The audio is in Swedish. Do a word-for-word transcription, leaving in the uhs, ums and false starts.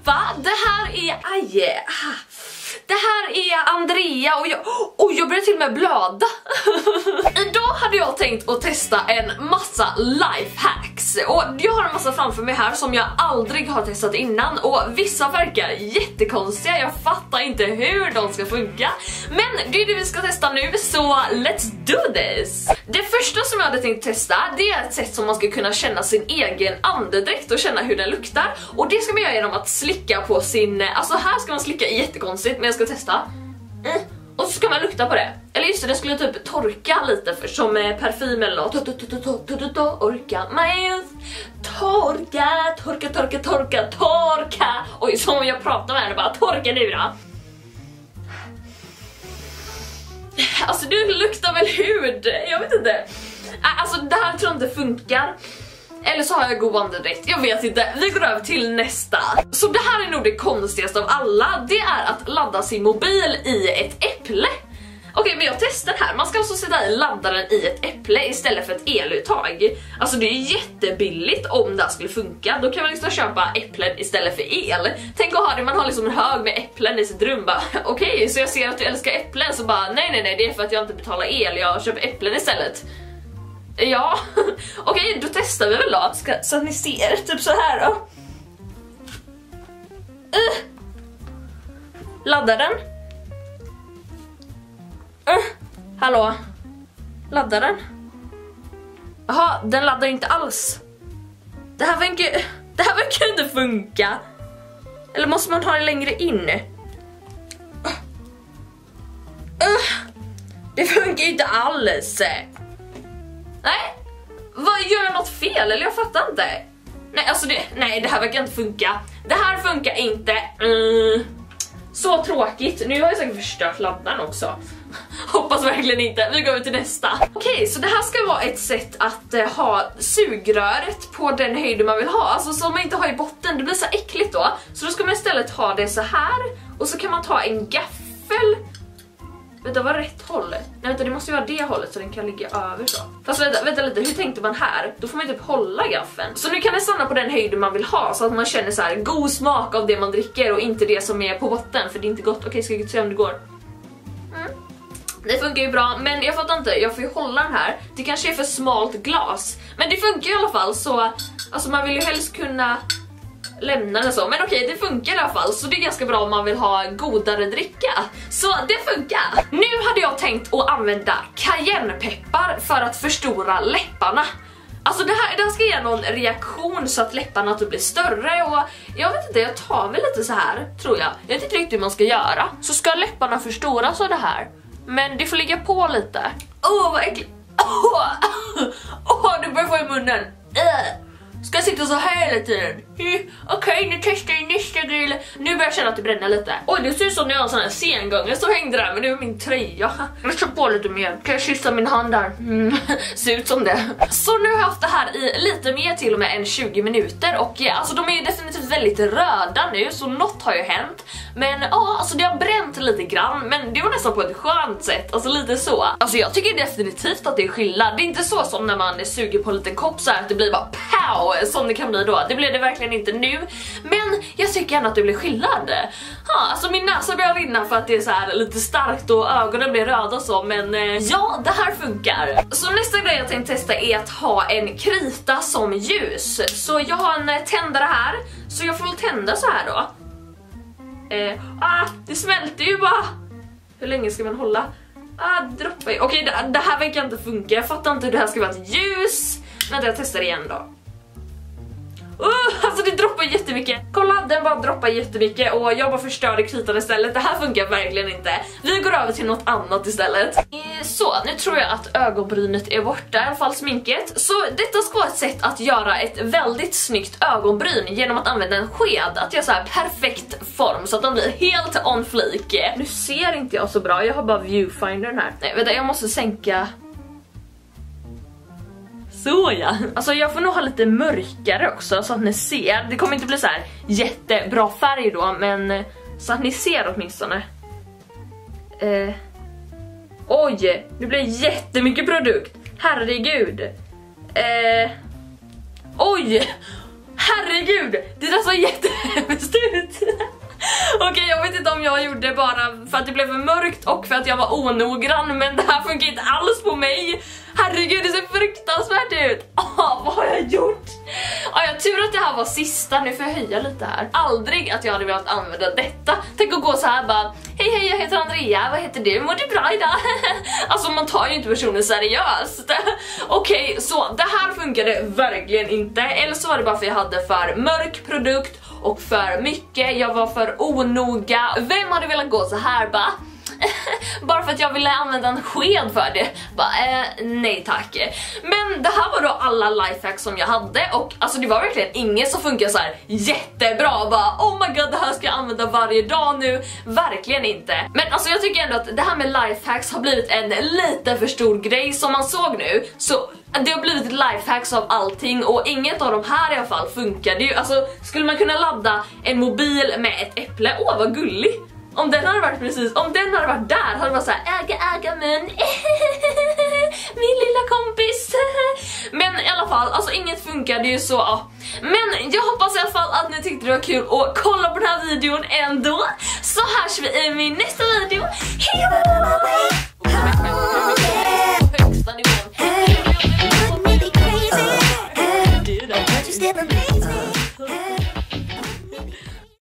allihopa, det här är Aje. Det här är Andrea och jag, och jag börjar till och med blöda. Idag hade jag tänkt att testa en massa lifehacks. Och jag har en massa framför mig här som jag aldrig har testat innan. Och vissa verkar jättekonstiga, jag fattar inte hur de ska funka. Men det är det vi ska testa nu, så let's do this. Det första som jag hade tänkt testa, det är ett sätt som man ska kunna känna sin egen andedräkt och känna hur den luktar. Och det ska man göra genom att slicka på sin, alltså här ska man slicka jättekonstigt, men jag ska testa. Mm. Och så ska man lukta på det. Eller just det, det skulle typ torka lite för som parfym eller något. Orka mig. Torka, torka, torka, torka, torka. Oj, som jag pratar med henne, bara torka nu då. Alltså du luktar väl hud? Jag vet inte. Alltså det här tror jag inte funkar. Eller så har jag god andedräkt, jag vet inte. Vi går över till nästa. Så det här är nog det konstigaste av alla. Det är att ladda sin mobil i ett äpple. Okej, men jag testar här. Man ska alltså sätta i laddaren i ett äpple istället för ett eluttag. Alltså det är jättebilligt om det skulle funka. Då kan man liksom köpa äpplen istället för el. Tänk att ha det, man har liksom en hög med äpplen i sitt rum. Okej, okay, så jag ser att du älskar äpplen, så bara nej nej nej, det är för att jag inte betalar el, jag köper äpplen istället. Ja, okej, okay, då testar vi väl då. Ska, så att ni ser, typ så här då. Uh. Laddar den. Uh. Hallå. Laddar den. Jaha, den laddar inte alls. Det här verkar, det här verkar inte funka. Eller måste man ha det längre in? Uh. Uh. Det funkar inte alls. Nej, vad gör jag något fel? Eller jag fattar inte. Nej, alltså det, nej, det här verkar inte funka. Det här funkar inte. Mm. Så tråkigt. Nu har jag säkert förstört laddaren också. Hoppas verkligen inte. Vi går över till nästa. Okej, okay, så det här ska vara ett sätt att uh, ha sugröret på den höjden man vill ha. Alltså som man inte har i botten. Det blir så äckligt då. Så då ska man istället ha det så här. Och så kan man ta en gaffel. Vänta, var rätt håll? Nej vänta, det måste ju vara det hållet så den kan ligga över så. Fast vänta, vänta lite, hur tänkte man här? Då får man ju typ hålla gaffeln. Så nu kan det stanna på den höjden man vill ha, så att man känner så här god smak av det man dricker och inte det som är på botten, för det är inte gott. Okej, ska jag se om det går? Mm. Det funkar ju bra, men jag fattar inte, jag får ju hålla den här. Det kanske är för smalt glas, men det funkar i alla fall. Så alltså man vill ju helst kunna lämna det så, men okej, det funkar i alla fall. Så det är ganska bra om man vill ha godare dricka. Så det funkar. Nu hade jag tänkt att använda cayennepeppar för att förstora läpparna. Alltså det här, det här ska ge någon reaktion så att läpparna typ blir större. Och jag vet inte, jag tar väl lite så här, tror jag. Jag vet inte riktigt hur man ska göra. Så ska läpparna förstoras av det här. Men det får ligga på lite. Åh, oh, vad äckligt. Åh, oh, oh, du börjar få i munnen. uh. Ska jag sitta så här hela tiden? Okej, okay, nu testar jag nästa grill. Nu börjar jag känna att det bränner lite. Oj, det ser ut som när jag har en sån här sengång. Jag står hängde där, men nu är min tröja. Jag ska på lite mer. Kan jag kyssa min hand där? Mm. Ser ut som det. Så nu har jag haft det här i lite mer, till och med en tjugo minuter. Och ja, alltså de är ju definitivt väldigt röda nu, så något har ju hänt. Men ja, alltså det har bränt lite grann. Men det var nästan på ett skönt sätt. Alltså lite så. Alltså jag tycker definitivt att det är skillnad. Det är inte så som när man suger på en liten kopp så här, att det blir bara pow, som det kan bli då. Det blir det verkligen inte nu. Men jag tycker ändå att det blir skillnad. Ja, alltså min näsa börjar rinna för att det är så här lite starkt och ögonen blir röda och så. Men eh, ja, det här funkar. Så nästa grej jag tänkte testa är att ha en krita som ljus. Så jag har en tändare här. Så jag får väl tända så här då. Eh, ah, det smälter ju bara. Hur länge ska man hålla? Ah, droppa i. Okej, det, det här verkar inte funka. Jag fattar inte hur det här ska vara ett ljus. Vänta, jag testar igen då. Uh, alltså det droppar jättemycket. Kolla, den bara droppar jättemycket. Och jag bara förstörde kritan istället. Det här funkar verkligen inte. Vi går över till något annat istället. Så, nu tror jag att ögonbrynet är borta, i alla fall sminket. Så detta ska vara ett sätt att göra ett väldigt snyggt ögonbryn genom att använda en sked. Att göra så här perfekt form så att de blir helt on fleek. Nu ser inte jag så bra, jag har bara viewfindern här. Nej, vänta, jag måste sänka. Så ja, alltså jag får nog ha lite mörkare också så att ni ser. Det kommer inte bli så här jättebra färg då, men så att ni ser åtminstone. Eh. Oj, det blir jättemycket produkt. Herregud. Eh. Oj, herregud, det där så jättehemskt ut. för att det blev för mörkt och för att jag var onoggrann, men det här funkar inte alls på mig. Herregud, det ser fruktansvärt ut. Åh, vad har jag gjort? Ja, jag tur att det här var sista. Nu får jag höja lite här. Aldrig att jag hade velat använda detta. Tänk att gå så här bara: hej hej, jag heter Andrea, vad heter du? Mår du bra idag? Alltså man tar ju inte personen seriöst. Okej, okay, så det här funkade verkligen inte. Eller så var det bara för jag hade för mörk produkt och för mycket. Jag var för onoga. Vem hade velat gå så här bara? Bara för att jag ville använda en sked för det. Bara, eh, nej tack. Men det här var då alla lifehacks som jag hade. Och alltså det var verkligen inget som funkar så här jättebra. Bara, oh my god, det här ska jag använda varje dag nu. Verkligen inte. Men alltså jag tycker ändå att det här med lifehacks har blivit en lite för stor grej. Som man såg nu, så det har blivit lifehacks av allting. Och inget av de här i alla fall funkade ju. Alltså skulle man kunna ladda en mobil med ett äpple? Åh, vad gullig. Om den hade varit precis, om den hade varit där hade det varit så här: äga, äga mun. Min lilla kompis. Men i alla fall, alltså inget funkade ju så. Ja. Men jag hoppas i alla fall att ni tyckte det var kul att kolla på den här videon ändå. Så hörs vi i min nästa video. Hej då!